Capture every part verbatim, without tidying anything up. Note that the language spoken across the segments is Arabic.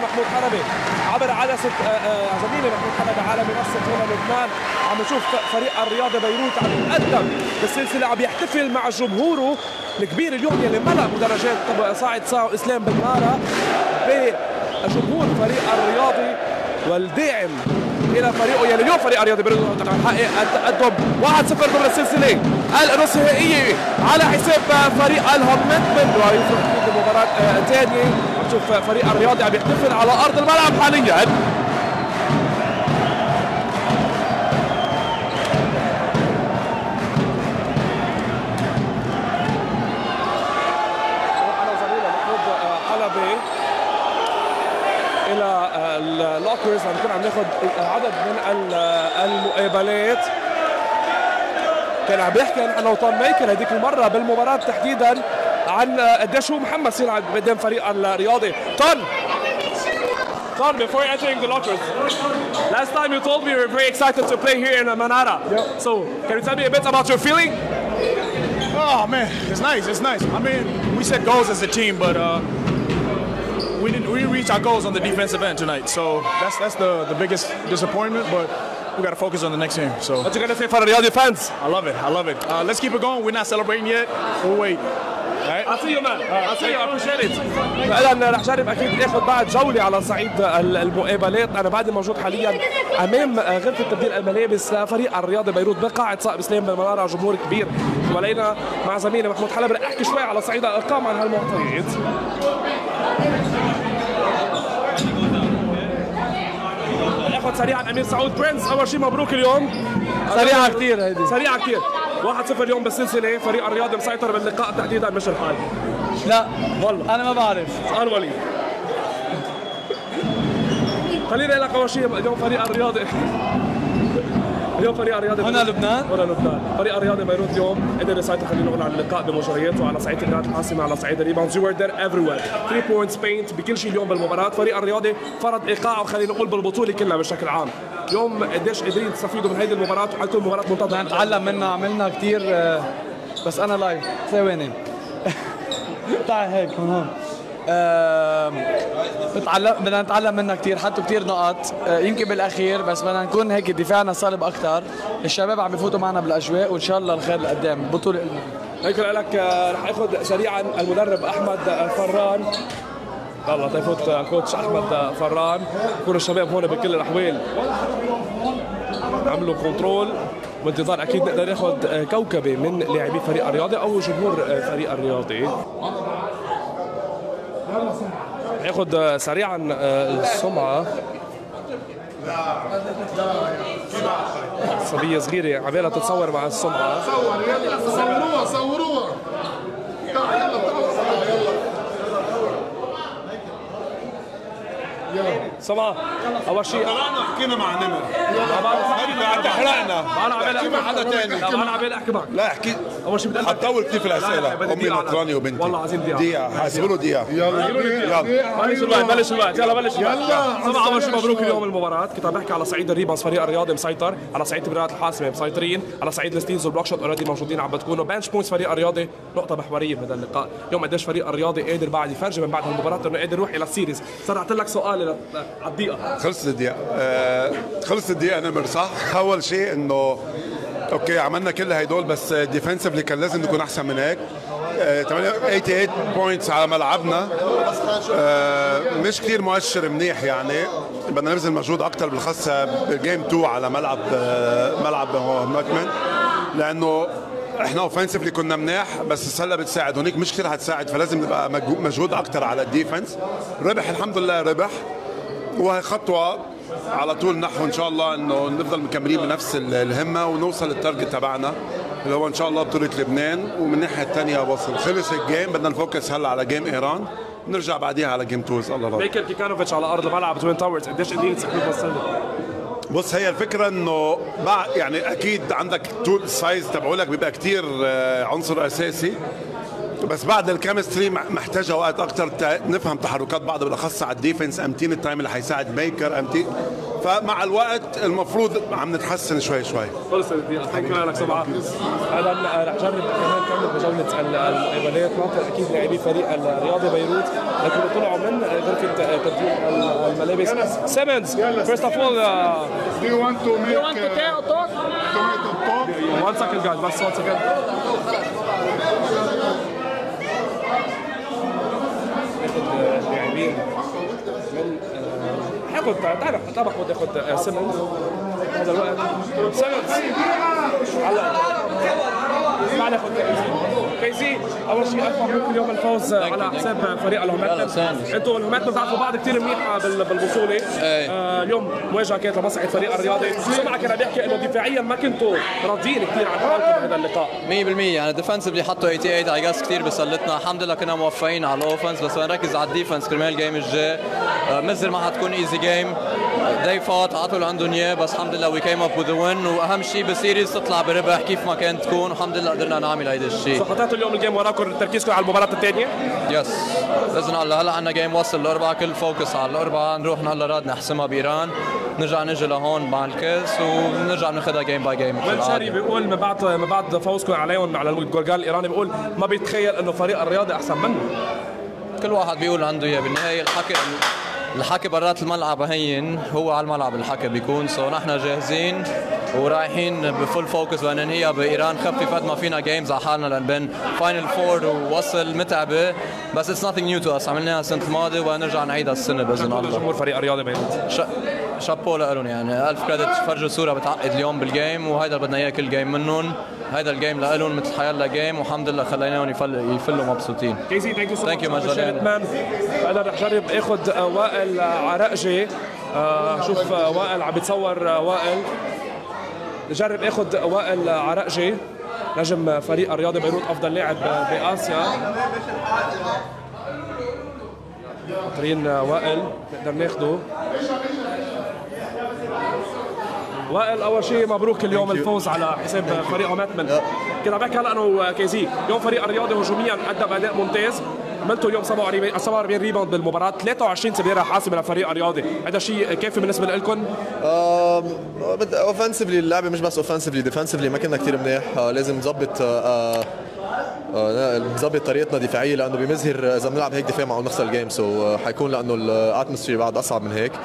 محمود حلبي عبر عدسه زميلي محمود حلبي على منصه هنا لبنان. عم نشوف فريق الرياضي بيروت عم يتقدم بالسلسله، عم يحتفل مع جمهوره الكبير اليوم يلي ملأ مدرجات صاعد صاع اسلام بالمارا بجمهور فريق الرياضي والداعم الى فريقه يلي اليوم فريق الرياضي بيروت عم يحقق التقدم واحد صفر ضمن السلسله النصائيه على حساب فريق الهمت من رايح المباراه الثانيه. عم نشوف فريق الرياضي عم يحتفل على ارض الملعب حاليا. الى اللوكرز عم نكون عم ناخذ عدد من المقابلات. كان عم بيحكي انا وطون ميكل هذيك المره بالمباراه تحديدا عن قديش هو محمس يلعب قدام فريق الرياضي. طن Ton, before entering the lockers, last time you told me you were very excited to play here in Manara. Yep. So, can you tell me a bit about your feeling? Oh man, it's nice. It's nice. I mean, we set goals as a team, but uh, we didn't we reach our goals on the defensive end tonight. So that's that's the the biggest disappointment. But we got to focus on the next game. So. What you gonna say for the Riyadh fans? I love it. I love it. Uh, let's keep it going. We're not celebrating yet. We'll wait. Right. I'll see you man. Right. I'll see you. I appreciate it. فإذا رح جرب أكيد آخذ بعد جولة على صعيد المقابلات. أنا بعد موجود حاليا أمام غرفة تبديل الملابس فريق الرياضي بيروت بقاعة صائب اسلام بالمنارة، جمهور كبير. ولينا مع زميلي محمود حلبي رح أحكي شوي على صعيد الأرقام عن هالمعطيات. ناخذ سريعا أمير سعود برنس. أول شيء مبروك اليوم. سريعة كثير هيدي. سريعة كثير. واحد صفر اليوم بالسلسلة. فريق الرياضي مسيطر باللقاء تحديدا مش الحال. لا والله انا ما بعرف. سؤال وليد. خليني اقول لك اول شيء اليوم فريق الرياضي اليوم فريق الرياضي هنا لبنان هنا لبنان فريق الرياضي بيروت اليوم قدر يسيطر خلينا نقول على اللقاء بمجرياته على صعيد النقاط الحاسمه على صعيد الريباوندز. يو ار ذير ايفريوير ثلاثة بوينتس بينت بكل شيء اليوم بالمباراه. فريق الرياضي فرض ايقاعه خلينا نقول بالبطوله كلها بشكل عام. اليوم قديش قادرين تستفيدوا من هذه المباراه وحتكون مباراه منتظمه؟ نتعلم منها. عملنا كثير بس انا لايف ثواني تعال هيك من هون. بتعلم بدنا نتعلم منها كثير، حطوا كثير نقط يمكن بالاخير، بس بدنا نكون هيك دفاعنا صلب اكثر. الشباب عم بفوتوا معنا بالاجواء وان شاء الله الخير لقدام. البطوله لنا. هيك لك رح اخذ سريعا المدرب احمد فران. يلا تيفوت كوتش احمد فران. يكونوا الشباب هون بكل الاحوال عملوا كنترول وانتظار اكيد نقدر ناخذ كوكبه من لاعبي فريق الرياضي او جمهور فريق الرياضي. ياخذ سريعا السمعه. صبيه صغيره عبالها تتصور مع السمعه. صوروها صوروها. سمعة أول شيء طلعنا حكينا مع نمر. ما تحرقنا. أنا عبالي أحكي مع حدا ثاني. لا أنا عبالي أحكي معك. لا احكي. أول شيء بدي حتطول كثير في الأسئلة. أمي نطراني وبنتي. والله العظيم دقيقة. دقيقة حاسبوا له دقيقة. يلا يلا. بلش الوقت بلش الوقت يلا بلش الوقت. سمعة أول شيء مبروك اليوم المباراة. كنت عم بحكي على صعيد الريباوندز فريق الرياضي مسيطر، على صعيد التمريرات الحاسمة مسيطرين، على صعيد الستيلز والبلوك شوت اوريدي موجودين عم بتكونوا. بنش بوينتس فريق الرياضي نقطة محورية بهذا اللقاء. اليوم قديش فريق الرياضي قادر بعد يفرجي من بعد هالمباراة إنه قادر يروح إلى السيريز. صرعت لك سؤال على الدقيقة. خلصت الدقيقة. آه خلصت الدقيقة نمر صح؟ أول شيء إنه أوكي عملنا كل هيدول بس ديفنسفلي كان لازم نكون أحسن من هيك. آه ثمانية وثمانين بوينتس على ملعبنا. آه مش كثير مؤشر منيح يعني. بدنا نبذل مجهود أكثر بالخاصة بالجيم اثنين على ملعب آه ملعب مكمن، لأنه احنا اوفنسفلي كنا مناح بس السله بتساعد هونيك مش كثير حتساعد، فلازم نبقى مجهود اكثر على الديفنس. ربح الحمد لله ربح، وهي خطوه على طول نحو ان شاء الله انه نفضل مكملين بنفس الهمه ونوصل للتارجت تبعنا اللي هو ان شاء الله بطوله لبنان. ومن الناحيه الثانيه وصل خلص الجيم، بدنا نفوكس هلا على جيم ايران، نرجع بعديها على جيم توز. الله الله. مايكل كيكانوفيتش على ارض الملعب توين تاورز قديش قدرت تسكت بالسله؟ بص هي الفكره انه يعني اكيد عندك طول السايز تبعولك بيبقى كتير عنصر اساسي، بس بعد الكيمستري محتاجه وقت اكثر نفهم تحركات بعض بالاخص على الديفنس، امتين التايم اللي حيساعد ميكر امتين، فمع الوقت المفروض عم نتحسن شوي شوي. خلص الدقيقه، شكرا لك سبعه. هذا رح نجرب كمان نكمل بجوله الايفاليات، ناطر اكيد لاعبي فريق الرياضي بيروت لكن طلعوا من غرفه تبديل الملابس. سيمنز first of all uh, Do you want to make You want to uh, talk? tomato talk? one second guys بس one second. اللاعبين من حاخد تعرف طبعا خد ياخد سيمنز هذا الوقت. سيمنز هلا ما ناخذ كيزي. اول شيء الف مبروك اليوم الفوز على حساب فريق الهوماتن. انتم الهوماتن بتعرفوا بعض كثير منيحه بالبطوله. آه اليوم مواجهه كانت لمصلحه فريق الرياضي. سمعه كان بيحكي انه دفاعيا ما كنتوا راضيين كثير عن حالكم بهذا اللقاء. مية بالمية يعني ديفنسفلي حطوا ثمانية وثمانين على جاس كثير بسلتنا، الحمد لله كنا موفقين على الاوفنس بس نركز على الديفنس كرمال الجيم الجاي. مزر ما حتكون ايزي جيم، داي فات عطوا اللي عندهم اياه بس الحمد لله وي كيم اب وذ وين، واهم شيء بالسيريز تطلع بربح كيف ما كانت تكون والحمد لله قدرنا نعمل هيدا الشيء. سقطتوا اليوم الجيم وراكم تركيزكم على المباراه الثانيه؟ يس باذن الله هلا عندنا جيم وصل الاربعه كل فوكس على الاربعه، نروح هلا راد نحسمها بايران، نرجع نجي لهون مع الكاس ونرجع ناخذها جيم باي جيم. والشاري بيقول من بعد من بعد فوزكم عليهم على الجورجال الايراني بيقول ما بيتخيل انه فريق الرياضي احسن منه. كل واحد بيقول عنده اياه، بالنهايه الحكي الحكي برات الملعب هين، هو على الملعب الحكي بيكون سو نحن جاهزين ورايحين بفول فوكس وننهيها بايران، خفف قد ما فينا جيمز على حالنا لان بين فاينل فور ووصل متعبه بس اتس nothing نيو تو اس، عملناها السنه الماضيه ونرجع نعيدها السنه باذن الله. جمهور فريق الرياضي بيروت شابو لهم يعني الف كريدت، فرجوا صوره بتعقد اليوم بالجيم وهيدا بدنا اياه كل جيم منهم، هيدا الجيم لهم مثل حيلا جيم والحمد لله خليناهم يفل يفلوا مبسوطين. كيزي ثانك يو سو ثانك يو مجدان. انا رح جرب اخذ وائل عرقجي، شوف وائل عم بيتصور وائل، نجرب اخذ وائل عرقجي نجم فريق الرياضي بيروت افضل لاعب باسيا. ناطرين وائل نقدر ناخده. وائل اول شيء مبروك اليوم الفوز على حساب فريق هوماتن. كنت عم بحكي هلا انه كيزي اليوم فريق الرياضي هجوميا قدم اداء ممتاز، عملتوا اليوم سبعة وأربعين ريباوند بالمباراه، ثلاثة وعشرين تمريره حاسمه للفريق الرياضي، هذا شيء كافي بالنسبه لكم؟ اوفنسفلي اللعبه مش بس اوفنسفلي، ديفنسفلي ما كنا كثير منيح، لازم نظبط نظبط طريقتنا دفاعيه لانه بمزهر اذا بنلعب هيك دفاع معه نخسر الجيم، سو حيكون لانه الاتموسفير بعد اصعب من هيك.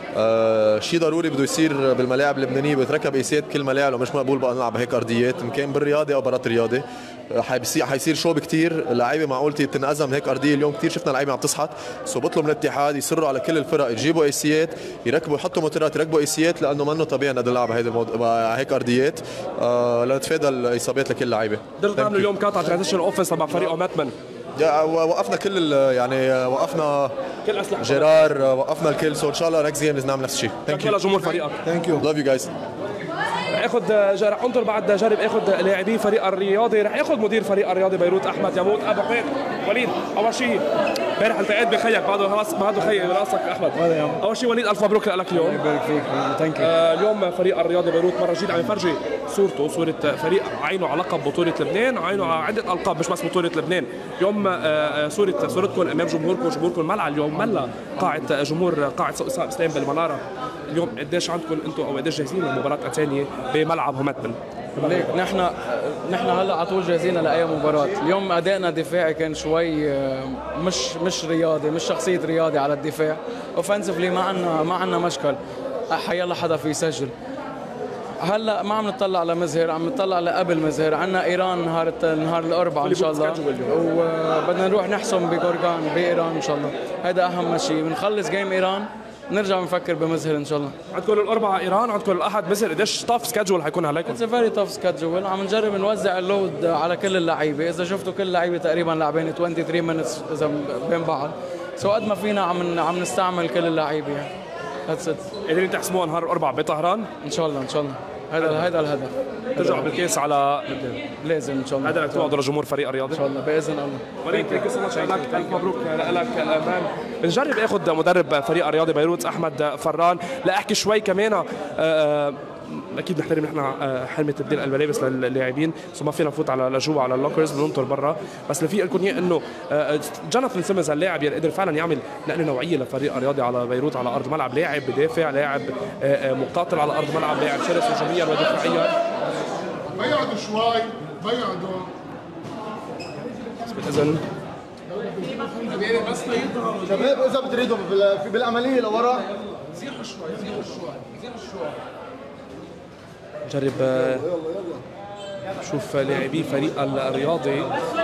آه شيء ضروري بده يصير بالملاعب اللبنانيه، بتركب ايسيات كل ملاعب ومش مقبول بقى نلعب هيك ارضيات ان كان بالرياضه او برات الرياضه. حيصير حيصير شوب كثير، اللعيبه معقولتي بتنأذى من هيك ارضيه، اليوم كثير شفنا لعيبه عم تصحت، سو بطلب من الاتحاد يصروا على كل الفرق يجيبوا ايسيات، يركبوا يحطوا موتورات يركبوا ايسيات لانه منه طبيعي نقدر نلعب هيدي الموضوع هيك ارضيات آه لنتفادى الاصابات لكل اللعيبه. قدرتوا تعملوا اليوم قطعه ترانزيشن اوفنس مع فريق هوماتن؟ وقفنا كل يعني وقفنا كل اسلحه جيرار، وقفنا الكل، سو ان شاء الله نكست جيم لازم نعمل نفس الشيء. ثانك يو لجمهور فريقك. ثانك يو لاف يو جايز. رح اخذ رح انطر بعد جرب اخذ لاعبي فريق الرياضي، رح اخذ مدير فريق الرياضي بيروت احمد يموت ابو حميد. وليد اول شيء امبارح التقيت بخيك بعده خلاص بعده خي براسك احمد. اول شيء وليد الف مبروك لك اليوم. الله يبارك فيك. ثانك يو. آه اليوم فريق الرياضي بيروت مره جديده عم يفرجي صورته، صوره فريق عينه على لقب بطوله لبنان، عينه على عده القاب مش بس بطوله لبنان. اليوم آه صوره صورتكم امام جمهوركم، جمهوركم ملعب اليوم ملا قاعه جمهور قاعه اسلام بالمناره. اليوم قديش عندكم انتم او قديش جاهزين للمباراه الثانيه بملعب هوماتن؟ ليك نحن نحن هلا على طول جاهزين لاي مباراه، اليوم ادائنا دفاعي كان شوي مش مش رياضي، مش شخصيه رياضي على الدفاع، اوفنسفلي ما عندنا ما عندنا مشكل، حيلا حدا في يسجل. هلا ما عم نطلع على مزهر، عم نطلع لقبل مزهر، عندنا ايران نهار نهار الاربعاء ان شاء الله، وبدنا نروح نحسم بجورجان بايران ان شاء الله، هذا اهم شيء، بنخلص جيم ايران نرجع بنفكر بمزهر ان شاء الله. عندكم الاربعاء ايران، عندكم الاحد مصر، قديش تاف سكادجول حيكون عليكم؟ اتس فيري تاف سكادجول، عم نجرب نوزع اللود على كل اللعيبه، اذا شفتوا كل اللعيبه تقريبا لاعبين ثلاثة وعشرين مينتس اذا بين بعض، سو قد ما فينا عم عم نستعمل كل اللعيبه يعني. ذاتس ات. قادرين تحسموها نهار الاربعاء بطهران؟ ان شاء الله ان شاء الله، هذا هذا الهدف. ترجعوا بالكيس على لبنان لازم ان شاء الله، هذا اللي توعدوا لجمهور فريق الرياضي ان شاء الله باذن الله. وليد ثانك يو سو ماتش، الف مبروك لك مان. بنجرب اخذ مدرب فريق الرياضي بيروت احمد فران لاحكي شوي كمان اكيد نحترم نحن حرمه تبديل الملابس للاعبين، سو ما فينا نفوت على لجوا على اللوكرز، بننطر برا. بس اللي في لكم اياه انه جوناثان سيمنز اللاعب يلي قدر فعلا يعمل نقله نوعيه لفريق الرياضي على بيروت على ارض ملعب، لاعب بدافع، لاعب مقاتل على ارض ملعب، لاعب شرس هجوميا ودفاعيا. بيقعدوا شوي بيقعدوا اذا شباب اذا بتريدوا في بالعمليه لورا زيحوا شوي زيحوا شوي زيحوا شوي. نجرب نشوف لاعبي فريق الرياضي.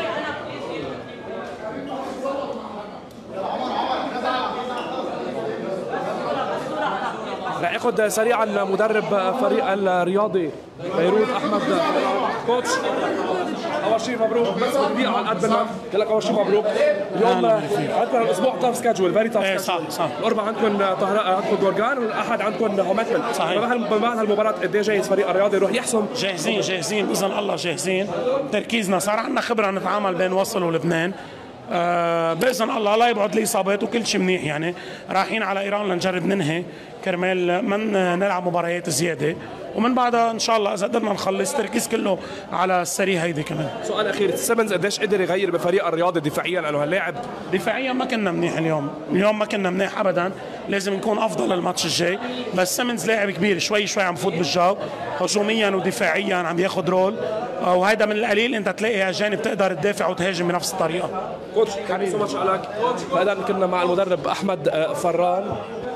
رح ياخذ سريعا مدرب فريق الرياضي بيروت احمد كوتش. اول شيء مبروك، بس دقيقه على قد منك، قال لك اول شيء مبروك. اليوم عندكم الاسبوع تاف سكادجول، فيري تاف سكادجول. صح صح. الاربعاء عندكم طهراء، عندكم دورجان، والاحد عندكم هومتمن. صحيح. بمعنى هالمباراه قد ايه جاهز فريق الرياضي يروح يحسم؟ جاهزين جاهزين باذن الله جاهزين. تركيزنا صار عندنا خبره نتعامل بين وصل ولبنان. آه باذن الله لا يبعد الاصابات وكل شيء منيح. يعني رايحين على ايران لنجرب ننهي كرمال من نلعب مباريات زياده، ومن بعدها ان شاء الله اذا قدرنا نخلص تركيز كله على السري هيدي كمان. سؤال اخير، سيمنز قديش قدر يغير بفريق الرياضي دفاعيا لانه هاللاعب؟ دفاعيا ما كنا منيح اليوم، اليوم ما كنا منيح ابدا، لازم نكون افضل الماتش الجاي. بس سيمنز لاعب كبير، شوي شوي عم فوت بالجو، هجوميا ودفاعيا عم ياخذ رول، وهيدا من القليل انت تلاقي اجانب تقدر تدافع وتهاجم بنفس الطريقه. كوتش ثانك يو سو ماتش لك. هلا كنا مع المدرب احمد فران،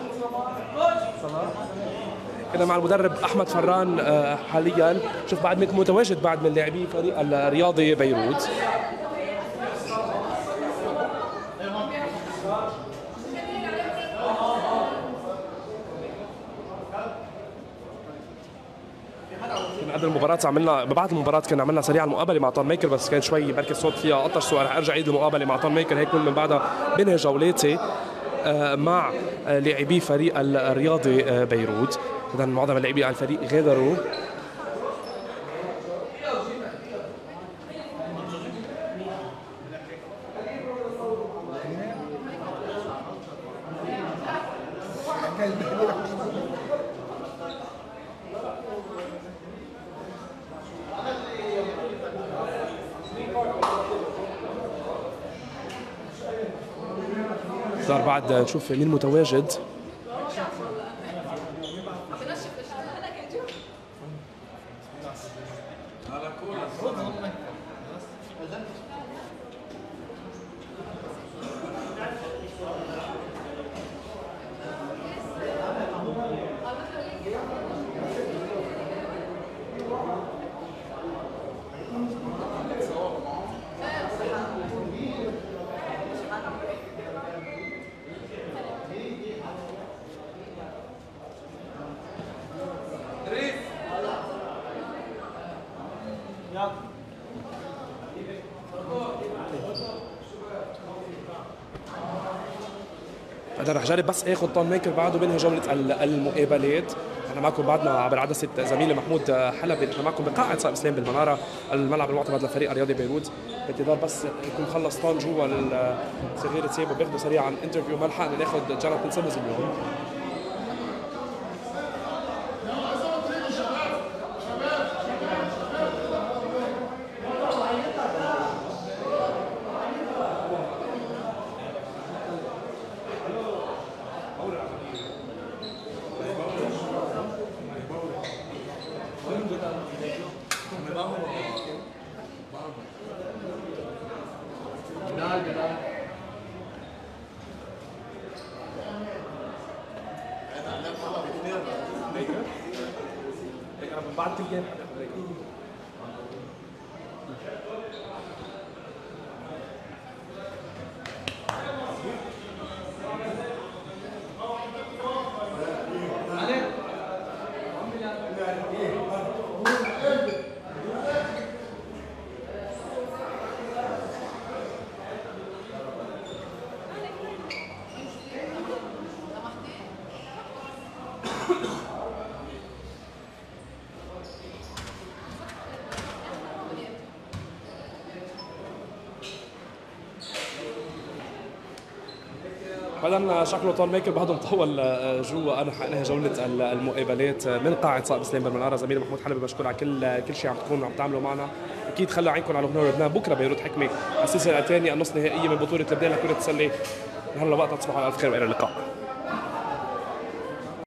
كنا مع المدرب احمد فران حاليا. شوف بعد منك متواجد بعد من لاعبي فريق الرياضي بيروت. بعد المباراة عملنا بعد المباراة كنا عملنا سريعا مقابلة مع طون ميكر، بس كان شوي بركي الصوت فيها قطر، سو رح ارجع عيد المقابلة مع طون ميكر هيك من بعدها بنهي جولاتي مع لاعبي فريق الرياضي بيروت. اذا معظم اللاعبين على الفريق غادروا. صار بعد نشوف مين متواجد. انا رح جرب بس اخذ طون ميكر بعده بينهي جوله المقابلات. احنا معكم بعدنا عبر عدسه زميلي محمود حلبي، نحن معكم بقاعه صائب اسلام بالمناره، الملعب المعتمد لفريق الرياضي بيروت. بانتظار بس يكون خلص طون جوا صغيره ثيابه بياخذوا سريعا انترفيو. ما لحقنا ناخذ جوناثان سيمنز اليوم. بعد كل جيم بعدين شكله طول ميكل بعدهم طول جوا انهى جوله المقابلات من قاعه صائب سليم بالمناره. زميلي محمود حلبي بشكر على كل كل شيء عم تكونوا عم تعملوا معنا. اكيد خلوا عينكم على لبنان ولبنان. بكره بيروت حكمه السلسله الثانيه النص نهائيه من بطوله لبنان لكره السله. هلا وقتها تصبحوا على الف خير والى اللقاء.